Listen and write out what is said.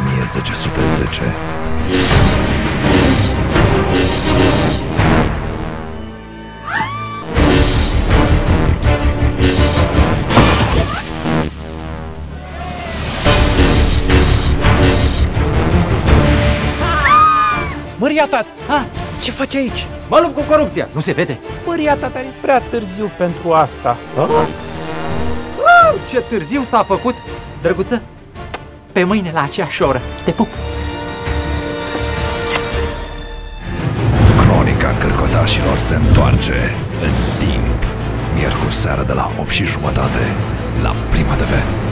1010. Măria tata! Ce faci aici? Mă lupt cu corupția, nu se vede? Măria tata, e prea târziu pentru asta. Ce târziu s-a făcut. Drăguță, pe mâine la aceeași oră. Te pup! Cronica Cărcotașilor se întoarce în timp. Miercuri seara de la 8:30 la Prima TV.